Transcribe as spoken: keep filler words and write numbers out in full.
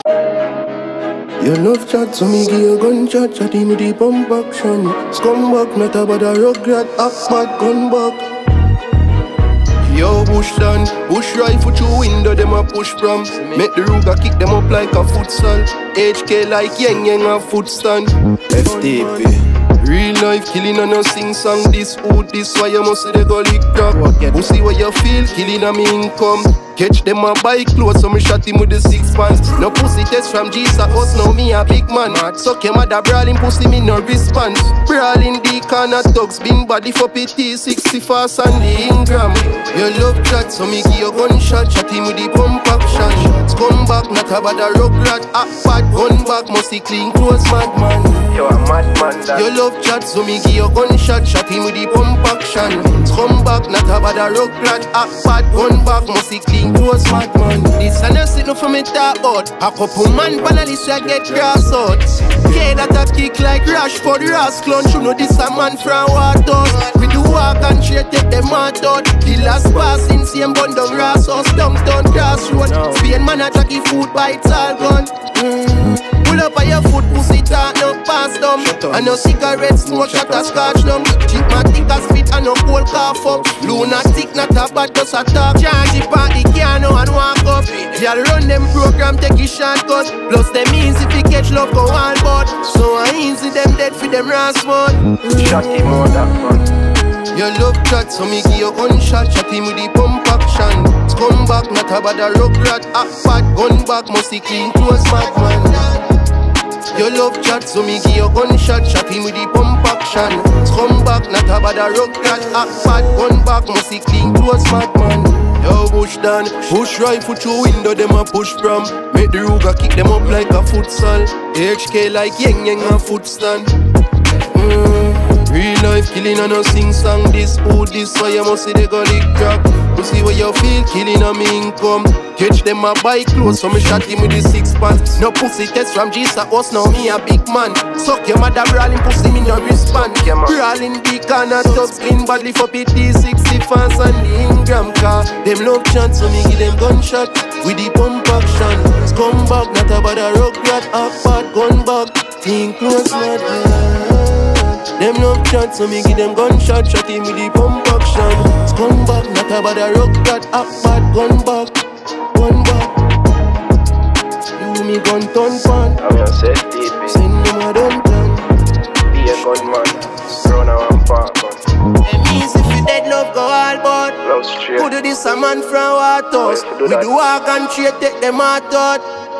You love chat, so me give you gunshot. Chatty me the pump action. Scumbag, not about a rugrat. Act bad, gun back. Yo, Bushdon, bush rifle through window, them a push from. Make the Ruger kick them up like a futsal. H K like Yang Yang a foot stand. F T P. Real life killing and no sing song. This hood, this why you must see the go lick drop. Pussy what you feel, killing a me income. Catch them a buy clothes, so me shot him with the six pants. No pussy test from Jesus, us now me a big man. Suck your mother brawling pussy, me no response. Brawling the corner thugs, been body for P T, sixty fast and the Ingram. You love chat, so me give you gunshot. Shot him with the pump action. Scumbag, not about a rugrat. Act bad, gun back, must see clean clothes, madman. You a madman that. You love chat, so me give you gunshot. Shot him with the pump action. Scumbag, not about a rugrat. Act bad, gun back, must see clean clothes, madman. This and a sit no for me talk about. A couple man panelists I get grass out. K that a kick like Rashford, Rasclun. You know this a man from Waters. We do walk and straight take them out out. The last pass in same bun down grass house, downtown crossroad. Spain man a jockey food by it's all gone. Mm. Pull up on your foot, pussy talk, no pass them. And no cigarette smoke, shot a scotch them. Cheap man think a spit and no cold cough up. Lunatic, not a bad, just a talk. Charge it on the piano and walk up. Y'all run them program, take a shortcut. Plus them easy if you catch love go all but. So I easy them dead for them rascal. Shot him on that man. You love chat, so me give you gunshot. Shot him with the pump action. Scumbag, not about a rugrat. Act bad, gun back, must see clean clothes, madman. You love chat, so me give you gunshot. Shot him with the pump action. Scumbag, not about a rugrat. Act bad, gun back, must see clean clothes, madman. Yo, Bushdon, push rifle through window, them a push from. Make the Ruger kick them up like a futsal. H K like Yang Yang a foot stand. Mm. Real life killing and no sing song. This hood, this why you must see the go lick drop. You see what you feel, killing a me income. Catch them a buy clothes, so me shot him with the six pants. No pussy test from Jesus, us now me a big man. Suck your mother brawling pussy, me no respond. Brawling big corner thugs, clean badly for P T, sixty fans and the Ingram car. Them love chance, so me give them gunshot with the pump action. Scumbag, not about a rugrat. Act bad, gun back, think close, madman. Them love chat, so me give them gunshot. Shot him with the pump action. Scumbag, not about a rugrat. Act bad, gun back, gun back. You me gun ton pan. I'm your set T P. Send them a done plan. Be a gunman. Run around park gun. Them easy if you dead love go all but. Love straight. Who do this a man from Waters? We do walk and straight take them out out.